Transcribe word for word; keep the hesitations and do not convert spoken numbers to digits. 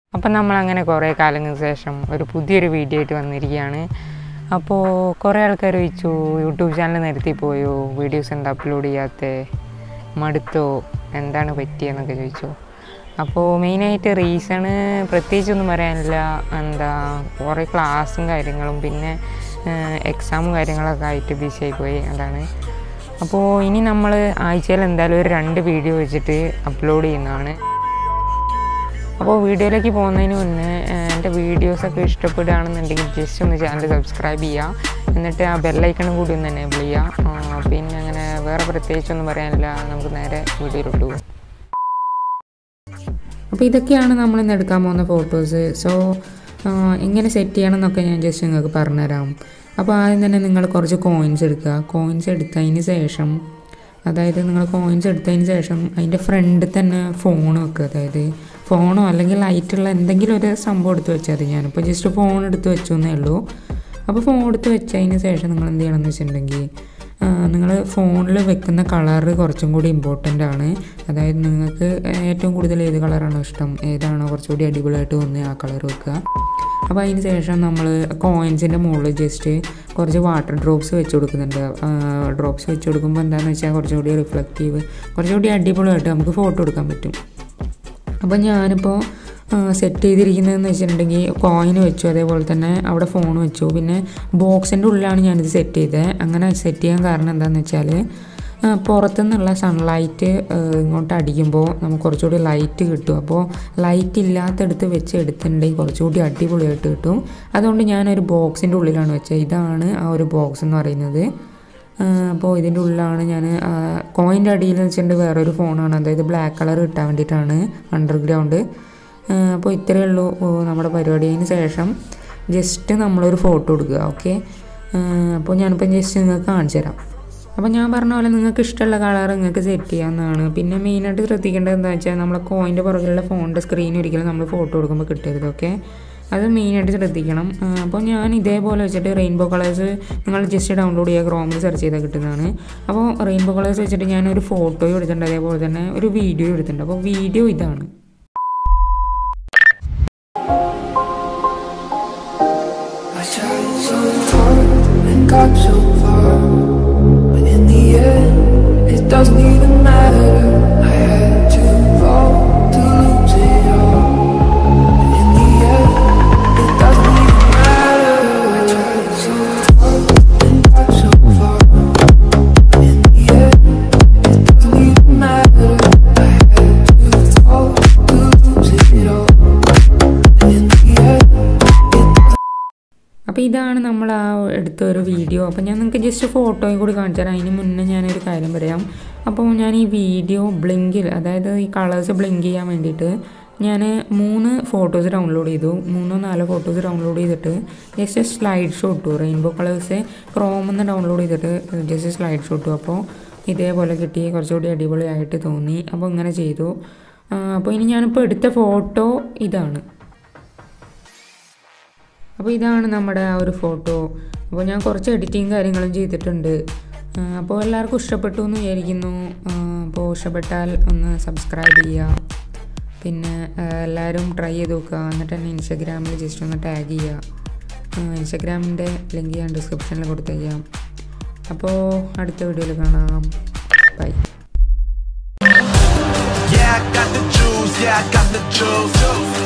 അപ്പോൾ നമ്മൾ അങ്ങനെ കുറേ കാലങ്ങൾക്ക് ശേഷം ഒരു പുതിയൊരു വീഡിയോ ആയിട്ട് വന്നിരിക്കുകയാണ്. അപ്പോൾ കുറേ ആൾക്കാർ ചോദിച്ചു യൂട്യൂബ് ചാനൽ നിർത്തി പോയോ, വീഡിയോസ് എന്താ അപ്ലോഡ് ചെയ്യാത്ത, മടുത്തോ, എന്താണ് പറ്റിയെന്നൊക്കെ ചോദിച്ചു. അപ്പോൾ മെയിനായിട്ട് റീസണ് പ്രത്യേകിച്ചൊന്നും പറയാനില്ല. എന്താ കുറേ ക്ലാസ്സും കാര്യങ്ങളും പിന്നെ എക്സാമും കാര്യങ്ങളൊക്കെ ആയിട്ട് ബിസി ആയിപ്പോയി, അതാണ്. അപ്പോൾ ഇനി നമ്മൾ ആഴ്ചയിൽ എന്തായാലും ഒരു രണ്ട് വീഡിയോ വെച്ചിട്ട് അപ്ലോഡ് ചെയ്യുന്നതാണ്. അപ്പോൾ വീഡിയോയിലേക്ക് പോകുന്നതിന് മുന്നേ എൻ്റെ വീഡിയോസൊക്കെ ഇഷ്ടപ്പെടുകയാണെന്നുണ്ടെങ്കിൽ ജസ്റ്റ് ഒന്ന് ചാനൽ സബ്സ്ക്രൈബ് ചെയ്യുക, എന്നിട്ട് ആ ബെല്ലൈക്കണും കൂടി ഒന്ന് എനേബിൾ ചെയ്യുക. പിന്നെ അങ്ങനെ വേറെ പ്രത്യേകിച്ചൊന്നും പറയാനില്ല, നമുക്ക് നേരെ വീഡിയോയിലോട്ട് പോകും. അപ്പോൾ ഇതൊക്കെയാണ് നമ്മളിന്ന് എടുക്കാൻ പോകുന്ന ഫോട്ടോസ്. സോ എങ്ങനെ സെറ്റ് ചെയ്യണമെന്നൊക്കെ ഞാൻ ജസ്റ്റ് നിങ്ങൾക്ക് പറഞ്ഞുതരാം. അപ്പോൾ ആദ്യം തന്നെ നിങ്ങൾ കുറച്ച് കോയിൻസ് എടുക്കുക. കോയിൻസ് എടുത്തതിന് ശേഷം അതായത് നിങ്ങൾ കോയിൻസ് എടുത്തതിന് ശേഷം അതിൻ്റെ ഫ്രണ്ടിൽ തന്നെ ഫോൺ വെക്കുക. അതായത് ഫോണോ അല്ലെങ്കിൽ ലൈറ്റുള്ള എന്തെങ്കിലും ഒരു സംഭവം എടുത്ത് വെച്ചാൽ മതി. ഞാനിപ്പോൾ ജസ്റ്റ് ഫോൺ എടുത്ത് വെച്ചു എന്നേ ഉള്ളൂ. അപ്പോൾ ഫോൺ എടുത്ത് വെച്ചതിന് ശേഷം നിങ്ങൾ എന്ത് ചെയ്യണമെന്ന് വെച്ചിട്ടുണ്ടെങ്കിൽ നിങ്ങൾ ഫോണിൽ വെക്കുന്ന കളറ് കുറച്ചും കൂടി ഇമ്പോർട്ടൻ്റ് ആണ്. അതായത് നിങ്ങൾക്ക് ഏറ്റവും കൂടുതൽ ഏത് കളറാണോ ഇഷ്ടം, ഏതാണോ കുറച്ചുകൂടി അടിപൊളിയായിട്ട് തോന്നുന്നത് ആ കളർ വെക്കുക. അപ്പോൾ അതിന് ശേഷം നമ്മൾ കോയിൻസിൻ്റെ മുകളിൽ ജസ്റ്റ് കുറച്ച് വാട്ടർ ഡ്രോപ്സ് വെച്ച് കൊടുക്കുന്നുണ്ട്. ഡ്രോപ്സ് വെച്ച് കൊടുക്കുമ്പോൾ എന്താണെന്ന് വെച്ചാൽ കുറച്ചുകൂടി റിഫ്ലക്റ്റീവ്, കുറച്ചുകൂടി അടിപൊളിയായിട്ട് നമുക്ക് ഫോട്ടോ എടുക്കാൻ പറ്റും. അപ്പോൾ ഞാനിപ്പോൾ സെറ്റ് ചെയ്തിരിക്കുന്നതെന്ന് വെച്ചിട്ടുണ്ടെങ്കിൽ കോയിൻ വെച്ചു, അതേപോലെ തന്നെ അവിടെ ഫോൺ വെച്ചു, പിന്നെ ബോക്സിൻ്റെ ഉള്ളിലാണ് ഞാനിത് സെറ്റ് ചെയ്തത്. അങ്ങനെ സെറ്റ് ചെയ്യാൻ കാരണം എന്താണെന്ന് വെച്ചാൽ പുറത്തുനിന്നുള്ള സൺലൈറ്റ് ഇങ്ങോട്ട് അടിക്കുമ്പോൾ നമുക്ക് കുറച്ചുകൂടി ലൈറ്റ് കിട്ടും. അപ്പോൾ ലൈറ്റ് ഇല്ലാത്തടുത്ത് വെച്ച് എടുത്തിട്ടുണ്ടെങ്കിൽ കുറച്ചുകൂടി അടിപൊളിയായിട്ട് കിട്ടും. അതുകൊണ്ട് ഞാനൊരു ബോക്സിൻ്റെ ഉള്ളിലാണ് വെച്ചത്. ഇതാണ് ആ ഒരു ബോക്സ് എന്ന് പറയുന്നത്. അപ്പോൾ ഇതിൻ്റെ ഉള്ളിലാണ് ഞാൻ കോയിൻ്റെ അടിയിൽ വെച്ചിട്ടുണ്ടെങ്കിൽ വേറൊരു ഫോണാണ്, അതായത് ബ്ലാക്ക് കളർ കിട്ടാൻ വേണ്ടിയിട്ടാണ്, അണ്ടർഗ്രൗണ്ട്. അപ്പോൾ ഇത്രയേ ഉള്ളൂ നമ്മുടെ പരിപാടി. അതിന് ശേഷം ജസ്റ്റ് നമ്മളൊരു ഫോട്ടോ എടുക്കുക. ഓക്കെ, അപ്പോൾ ഞാനിപ്പോൾ ജസ്റ്റ് നിങ്ങൾക്ക് കാണിച്ചു തരാം. അപ്പോൾ ഞാൻ പറഞ്ഞ പോലെ നിങ്ങൾക്ക് ഇഷ്ടമുള്ള കളർ നിങ്ങൾക്ക് സെറ്റ് ചെയ്യാവുന്നതാണ്. പിന്നെ മെയിനായിട്ട് ശ്രദ്ധിക്കേണ്ടത് എന്താ വെച്ചാൽ നമ്മളെ കോയിൻ്റെ പുറകിലുള്ള ഫോണിൻ്റെ സ്ക്രീൻ ഒരിക്കലും നമ്മൾ ഫോട്ടോ എടുക്കുമ്പോൾ കിട്ടരുത്. ഓക്കെ, അത് മെയിനായിട്ട് ശ്രദ്ധിക്കണം. അപ്പോൾ ഞാൻ ഇതേപോലെ വെച്ചിട്ട് റെയിൻബോ കളേഴ്സ് നിങ്ങൾ ജസ്റ്റ് ഡൗൺലോഡ് ചെയ്യുക, ക്രോമിൽ സെർച്ച് ചെയ്താൽ കിട്ടുന്നതാണ്. അപ്പോൾ റെയിൻബോ കളേഴ്സ് വെച്ചിട്ട് ഞാനൊരു ഫോട്ടോയും എടുത്തിട്ടുണ്ട്, അതേപോലെ തന്നെ ഒരു വീഡിയോ എടുത്തിട്ടുണ്ട്. അപ്പോൾ വീഡിയോ ഇതാണ്. Doesn't even matter. I had to fall to lose it all. But in the end, it doesn't even matter. I tried so hard and got so far. But in the end, it doesn't even matter. I had to fall to lose it all. But in the end, it doesn't. അപ്പോൾ ഇതാണ് നമ്മൾ ആ എടുത്ത ഒരു video. അപ്പോൾ ഞാൻ നിങ്ങൾക്ക് just ഫോട്ടോയും കൂടി കാണിച്ചു തരാം. അതിന് മുന്നേ ഞാനൊരു കാര്യം പറയാം. അപ്പോൾ ഞാൻ ഈ വീഡിയോ ബ്ലിങ്കിൽ, അതായത് ഈ കളേഴ്സ് ബ്ലിങ്ക് ചെയ്യാൻ വേണ്ടിയിട്ട് ഞാൻ മൂന്ന് ഫോട്ടോസ് ഡൗൺലോഡ് ചെയ്തു. മൂന്നോ നാലോ ഫോട്ടോസ് ഡൗൺലോഡ് ചെയ്തിട്ട് ജസ്റ്റ് സ്ലൈഡ് ഷോ ഇട്ടു. റെയിൻബോ കളേഴ്സ് ക്രോമിൽ നിന്ന് ഡൗൺലോഡ് ചെയ്തിട്ട് ജസ്റ്റ് സ്ലൈഡ് ഷോ ഇട്ടു. അപ്പോൾ ഇതേപോലെ കിട്ടി, കുറച്ചുകൂടി അടിപൊളിയായിട്ട് തോന്നി. അപ്പോൾ ഇങ്ങനെ ചെയ്തു. അപ്പോൾ ഇനി ഞാനിപ്പോൾ എടുത്ത ഫോട്ടോ ഇതാണ്. അപ്പോൾ ഇതാണ് നമ്മുടെ ആ ഒരു ഫോട്ടോ. അപ്പോൾ ഞാൻ കുറച്ച് എഡിറ്റിങ് കാര്യങ്ങളും ചെയ്തിട്ടുണ്ട്. അപ്പോൾ എല്ലാവർക്കും ഇഷ്ടപ്പെട്ടു എന്ന് വിചാരിക്കുന്നു. അപ്പോൾ ഇഷ്ടപ്പെട്ടാൽ ഒന്ന് സബ്സ്ക്രൈബ് ചെയ്യുക, പിന്നെ എല്ലാവരും ട്രൈ ചെയ്ത് നോക്കുക. എന്നിട്ട് തന്നെ ഇൻസ്റ്റാഗ്രാമിൽ ജസ്റ്റ് ഒന്ന് ടാഗ് ചെയ്യുക. ഇൻസ്റ്റാഗ്രാമിൻ്റെ ലിങ്ക് ഞാൻ ഡിസ്ക്രിപ്ഷനിൽ കൊടുത്തേക്കാം. അപ്പോൾ അടുത്ത വീഡിയോയിൽ കാണാം. Bye. Yeah, I got the juice, yeah, I got the juice.